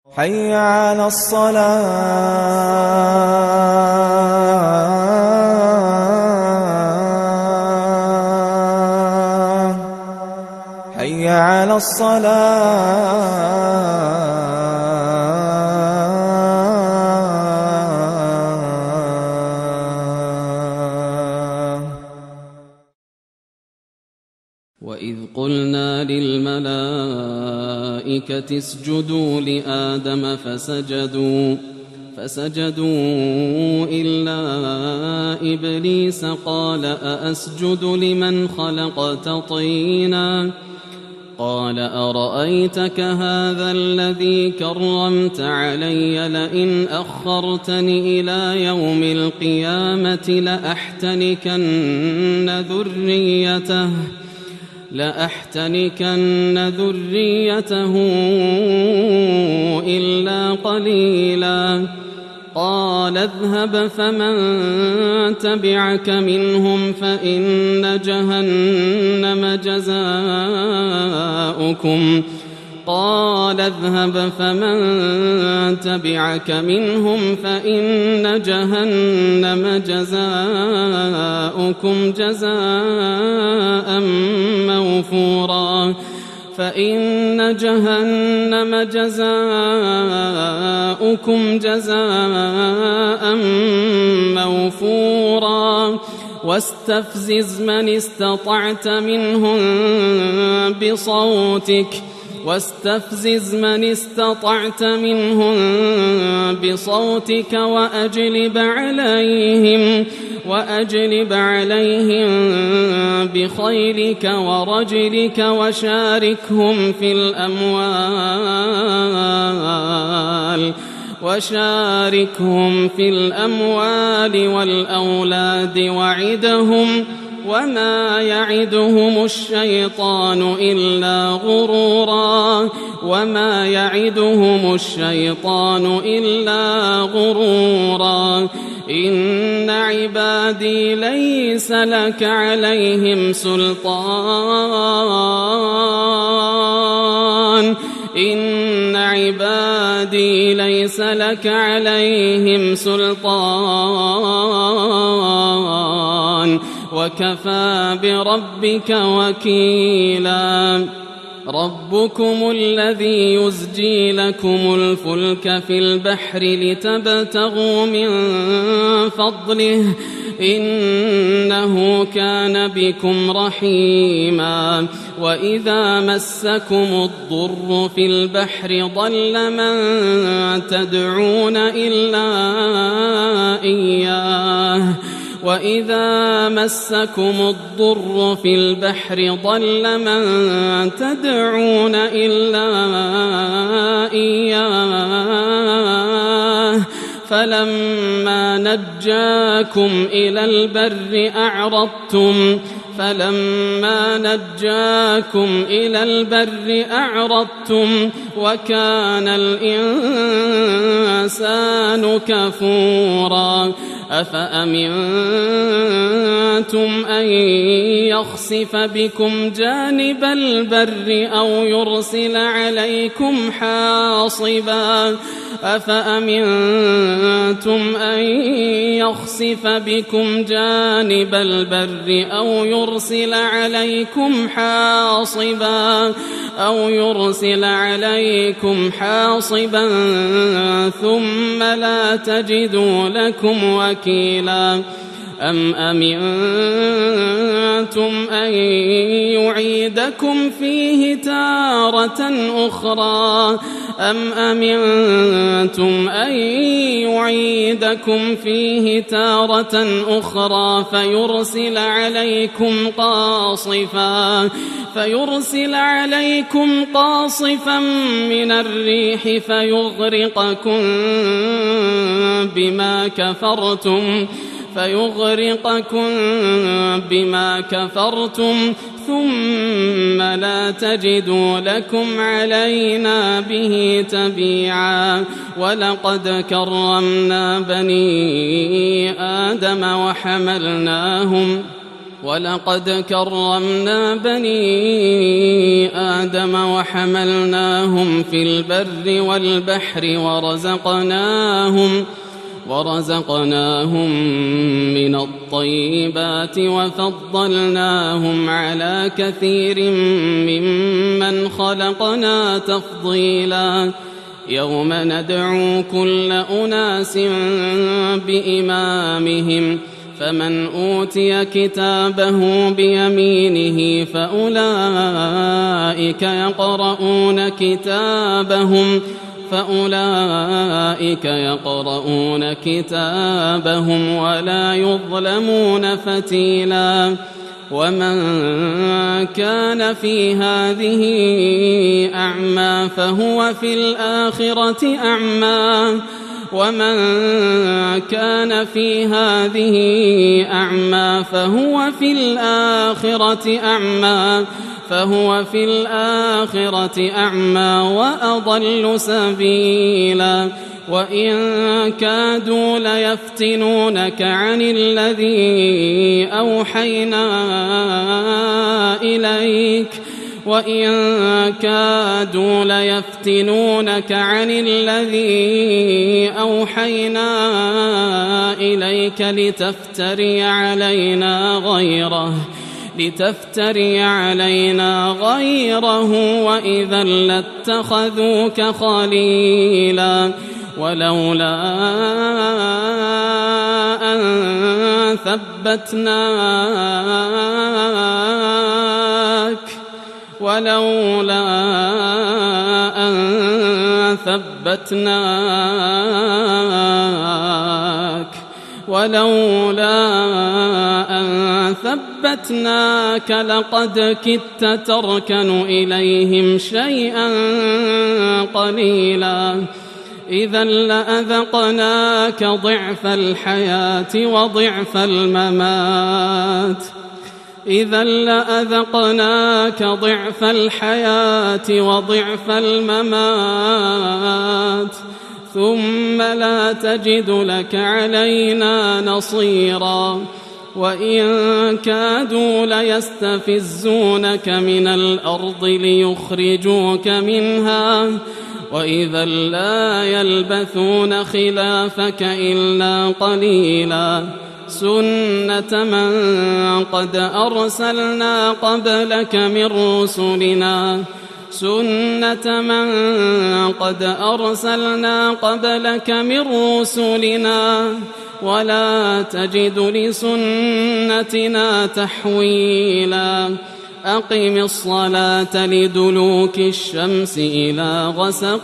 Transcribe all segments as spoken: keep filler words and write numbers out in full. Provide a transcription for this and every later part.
حي على الصلاة حي على الصلاة. وإذ قلنا للملائكة اسجدوا لآدم فسجدوا فسجدوا إلا إبليس قال أأسجد لمن خلقت طينا قال أرأيتك هذا الذي كرمت علي لئن أخرتني إلى يوم القيامة لأحتنكن ذريته لأحتنكن ذريته إلا قليلا قال اذهب فمن تبعك منهم فإن جهنم جزاؤكم قال اذهب فمن تبعك منهم فإن جهنم جزاؤكم جزاء موفورا فإن جهنم جزاؤكم جزاء موفورا واستفزز من استطعت منهم بصوتك واستفزز من استطعت منهم بصوتك وأجلب عليهم وأجلب عليهم بخيلك ورجلك وشاركهم في الأموال وشاركهم في الأموال والأولاد وعدهم وما يعدهم الشيطان إلا غرورا وما يعدهم الشيطان إلا غرورا إن عبادي ليس لك عليهم سلطان إن عبادي ليس لك عليهم سلطان وكفى بربك وكيلا ربكم الذي يزجي لكم الفلك في البحر لتبتغوا من فضله إنه كان بكم رحيما وإذا مسكم الضر في البحر ضل من تدعون إلا إياه وإذا مسكم الضر في البحر ضل من تدعون إلا إياه فلما نجاكم إلى البر أعرضتم فلما نجاكم إلى البر أعرضتم وكان الإنسان كفورا أفأمنتم أن يخسف بكم جانب البر أو يرسل عليكم حاصبا أفأمنتم أن يخسف بكم جانب البر أو يرسل عليكم حاصبا أو يرسل عليكم حاصبا ثم لا تجدوا لكم وكيلا أم أمنتم أن يعيدكم فيه تارة أخرى أم أمنتم أن يعيدكم فيه تارة أخرى فيرسل عليكم قاصفا فيرسل عليكم قاصفا من الريح فيغرقكم بما كفرتم فيغرقكم بما كفرتم ثم لا تجدوا لكم علينا به تبيعا ولقد كرمنا بني آدم وحملناهم ولقد كرمنا بني آدم وحملناهم في البر والبحر ورزقناهم ورزقناهم من الطيبات وفضلناهم على كثير ممن خلقنا تفضيلا يوم ندعو كل أناس بإمامهم فمن أوتي كتابه بيمينه فأولئك يقرؤون كتابهم فأولئك يقرؤون كتابهم ولا يظلمون فتيلا ومن كان في هذه أعمى فهو في الآخرة أعمى ومن كان في هذه أعمى فهو في الآخرة أعمى فهو في الآخرة أعمى وأضل سبيلا وإن كادوا ليفتنونك عن الذي أوحينا إليك وإن كادوا ليفتنونك عن الذي أوحينا إليك لتفتري علينا غيره لتفتري علينا غيره وإذا لاتخذوك خليلا ولولا أن ثبتناك ولولا أن ثبتناك ولولا أن ثبتناك لقد كدت تركن إليهم شيئا قليلا إذا لأذقناك ضعف الحياة وضعف الممات إذا لأذقناك ضعف الحياة وضعف الممات ثم لا تجد لك علينا نصيرا وإن كادوا ليستفزونك من الأرض ليخرجوك منها وإذا لا يلبثون خلافك إلا قليلا سنة من قد أرسلنا قبلك من رسلنا سنة من قد أرسلنا قبلك من رسلنا ولا تجد لسنتنا تحويلا أقم الصلاة لدلوك الشمس إلى غسق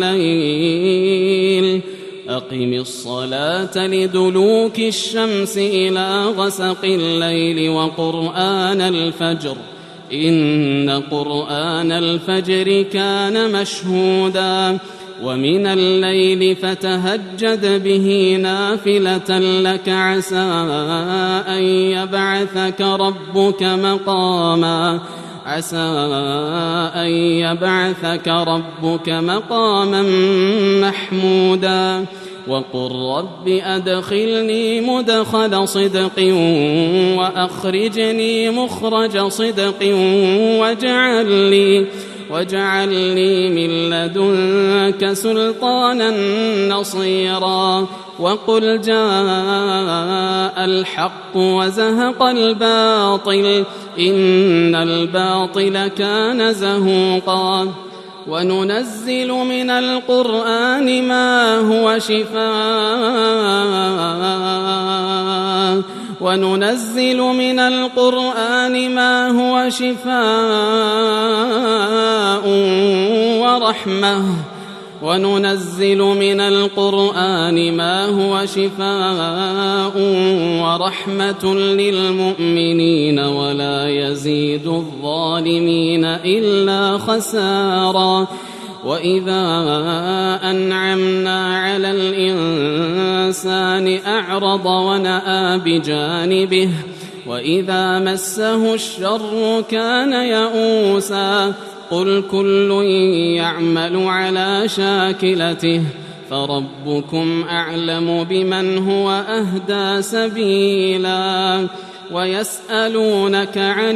الليل أقم الصلاة لدلوك الشمس إلى غسق الليل وقرآن الفجر إن قرآن الفجر كان مشهودا ومن الليل فتهجد به نافلة لك عسى أن يبعثك ربك مقاما عسى أن يبعثك ربك مقاما محمودا وقل رب أدخلني مدخل صدق وأخرجني مخرج صدق واجعل لي واجعل لي من لدنك سلطانا نصيرا وقل جاء الحق وزهق الباطل إن الباطل كان زهوقا وننزل من القرآن ما هو شفاء وننزل من القرآن ما هو شفاء ورحمة وننزل من القرآن ما هو شفاء ورحمة للمؤمنين ولا يزيد الظالمين إلا خسارا وإذا أنعمنا على الإنسان أعرض ونأى بجانبه وإذا مسه الشر كان يئوسا قل كل يعمل على شاكلته فربكم أعلم بمن هو أهدى سبيلا ويسألونك عن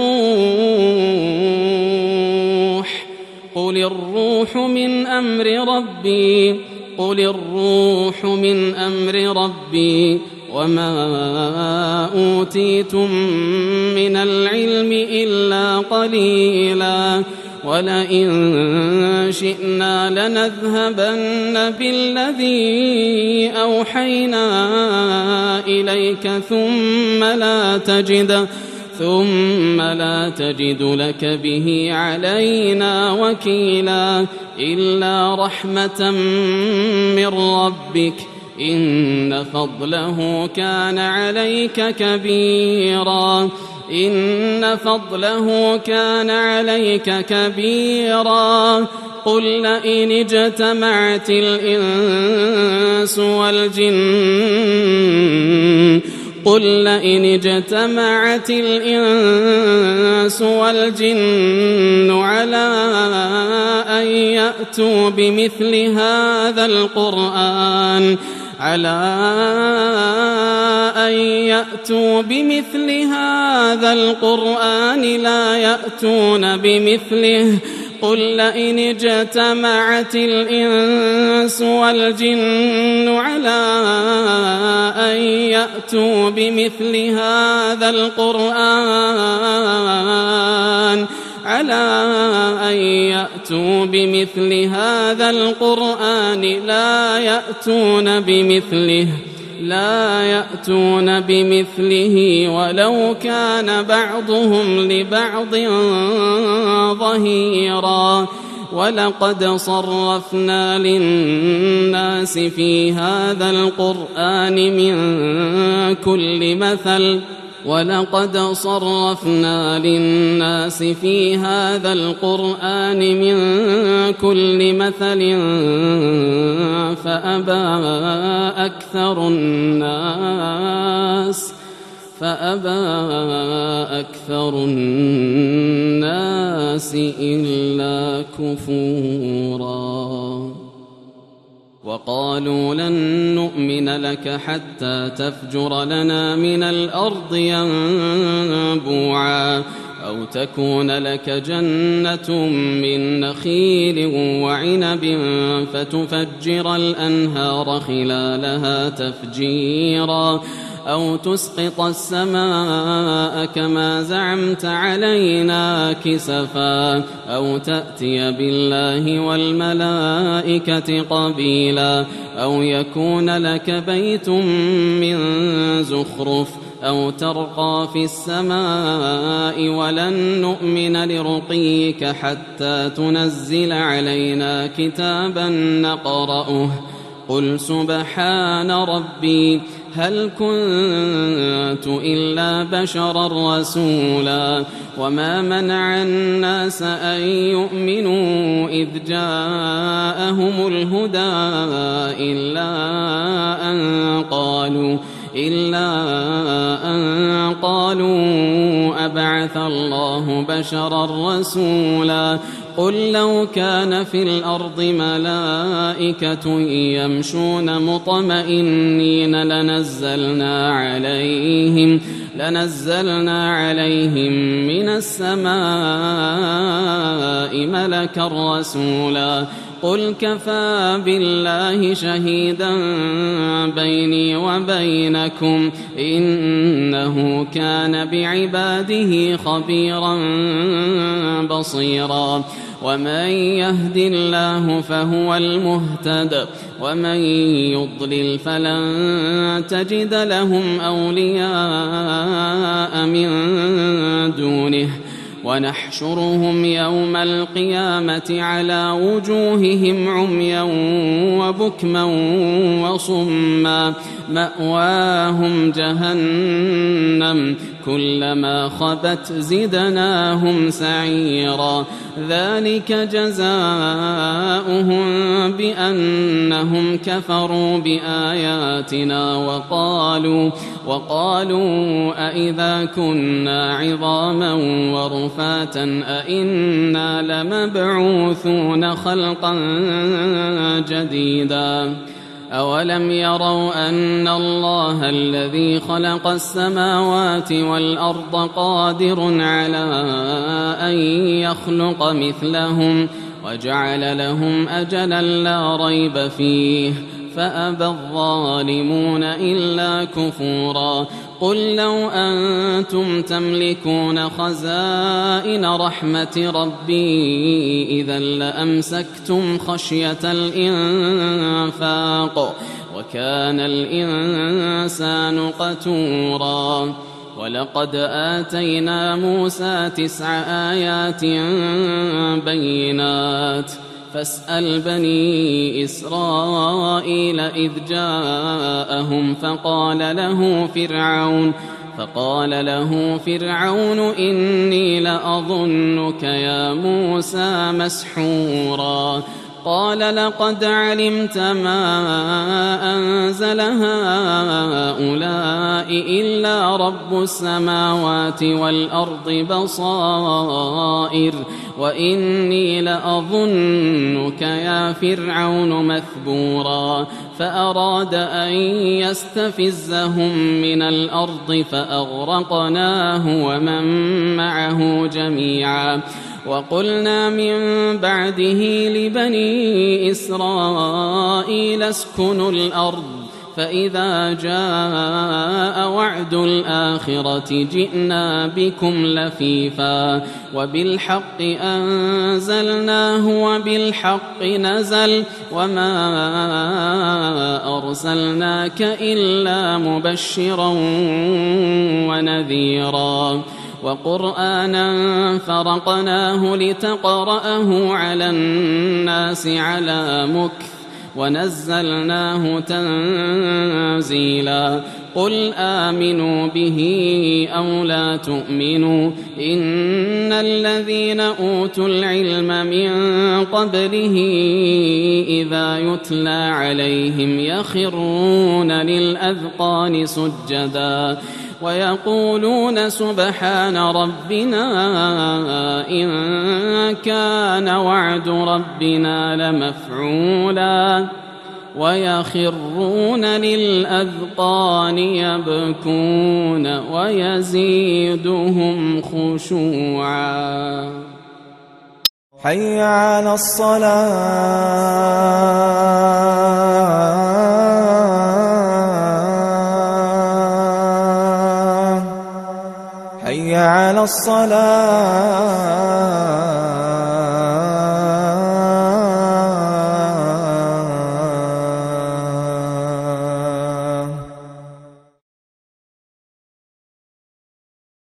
الروح قل الروح من أمر ربي قل الروح من أمر ربي وما أوتيتم من العلم إلا قليلا ولئن شئنا لنذهبن بالذي أوحينا إليك ثم لا تجد ثم لا تجد لك به علينا وكيلا إلا رحمة من ربك إن فضله كان عليك كبيرا إن فضله كان عليك كبيرا قل لئن اجتمعت الإنس والجن قل لئن اجتمعت الإنس والجن على أن يأتوا بمثل هذا القرآن على أن يأتوا بمثل هذا القرآن لا يأتون بمثله قل لئن اجتمعت الإنس والجن على أن يأتوا بمثل هذا القرآن على أن يأتوا بمثل هذا القرآن لا يأتون بمثله لا يأتون بمثله ولو كان بعضهم لبعض ظهيرا ولقد صرفنا للناس في هذا القرآن من كل مثل ولقد صرفنا للناس في هذا القرآن من كل مثل فأبى أكثر الناس فأبى أكثر الناس إلا كفورا وقالوا لن نؤمن لك حتى تفجر لنا من الأرض ينبوعا أو تكون لك جنة من نخيل وعنب فتفجر الأنهار خلالها تفجيرا أو تسقط السماء كما زعمت علينا كسفا أو تأتي بالله والملائكة قبيلا أو يكون لك بيت من زخرف أو ترقى في السماء ولن نؤمن لرقيك حتى تنزل علينا كتابا نقرأه قل سبحان ربي هل كنت إلا بشرا رسولا وما منع الناس أن يؤمنوا إذ جاءهم الهدى إلا أن قالوا إلا أن قالوا أبعث الله بشرا رسولا قل لو كان في الأرض ملائكة يمشون مطمئنين لنزلنا عليهم لنزلنا عليهم من السماء ملكا رسولا قل كفى بالله شهيدا بيني وبينكم إنه كان بعباده خبيرا بصيرا ومن يهد الله فهو المهتد ومن يضلل فلن تجد لهم أولياء من دونه ونحشرهم يوم القيامة على وجوههم عميا وبكما وصما مأواهم جهنم كلما خبت زدناهم سعيرا ذلك جزاؤهم بأنهم كفروا بآياتنا وقالوا وقالوا أئذا كنا عظاما ورفاتا أئنا لمبعوثون خلقا جديدا أولم يروا أن الله الذي خلق السماوات والأرض قادر على أن يخلق مثلهم وجعل لهم أجلا لا ريب فيه فأبى الظالمون إلا كفورا قل لو أنتم تملكون خزائن رحمة ربي إذا لأمسكتم خشية الإنفاق وكان الإنسان قتورا ولقد آتينا موسى تسع آيات بينات فاسأل بني إسرائيل إذ جاءهم فقال له فرعون فقال له فرعون إني لأظنك يا موسى مسحورا قال لقد علمت ما أنزل هؤلاء إلا رب السماوات والأرض بصائر وإني لأظنك يا فرعون مثبورا فأراد أن يستفزهم من الأرض فأغرقناه ومن معه جميعا وقلنا من بعده لبني إسرائيل اسكنوا الأرض فإذا جاء وعد الآخرة جئنا بكم لفيفا وبالحق أنزلناه وبالحق نزل وما أرسلناك إلا مبشرا ونذيرا وقرآنا فرقناه لتقرأه على الناس على مكث ونزلناه تنزيلا قل آمنوا به أو لا تؤمنوا إن الذين أوتوا العلم من قبله إذا يتلى عليهم يخرون للأذقان سجدا ويقولون سبحان ربنا إن كان وعد ربنا لمفعولا ويخرون للأذقان يبكون ويزيدهم خشوعا حي على الصلاة حي على الصلاة